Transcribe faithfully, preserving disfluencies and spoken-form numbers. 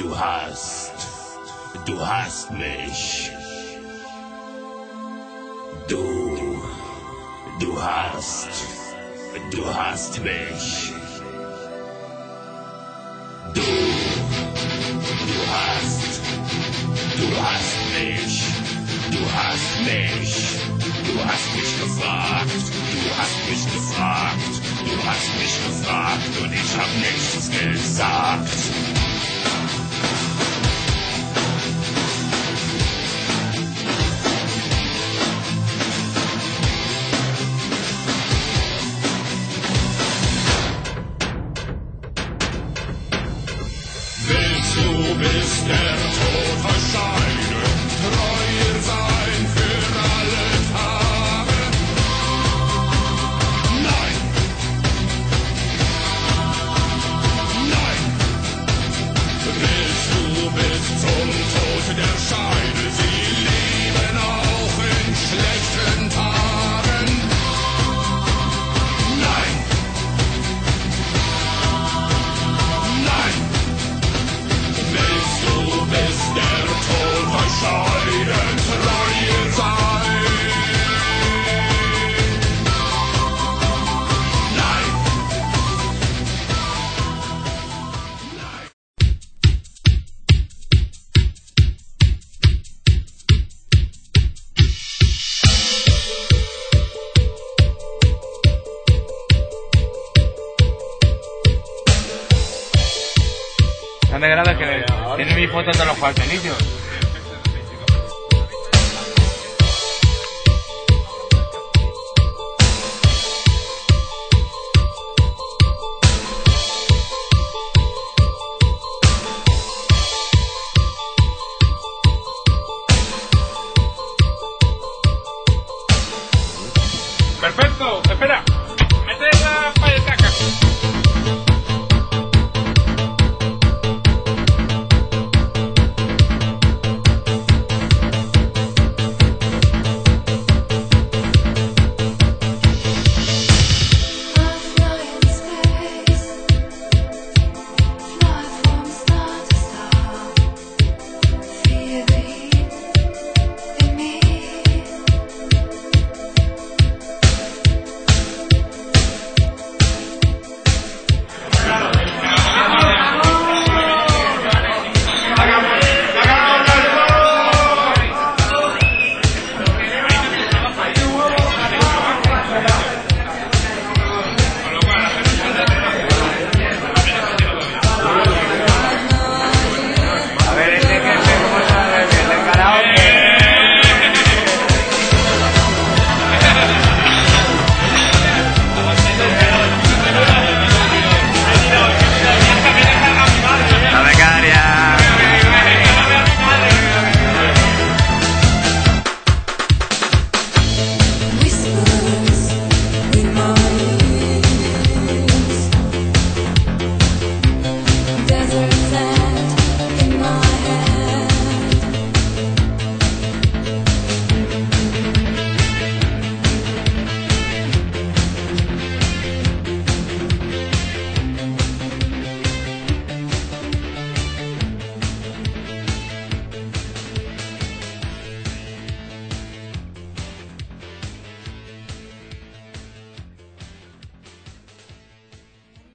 Du hast, du hast mich. Du, du hast, du hast mich. Du, du hast, du hast mich. Du hast mich. Du hast mich gefragt. Du hast mich gefragt. Du hast mich gefragt und ich hab nichts gesagt. Du bist der Tod verscheiden, treuer sein für alle Tage. Nein! Nein! Willst du bis zum Tod der Scheide sie lieben auch in schlechten Tagen? Nein! Nein! Du bist der Tod verscheiden, treuer sein. Nein! Nein! ¿No te agrada que tiene mi foto en todos los cuartos, Nicio?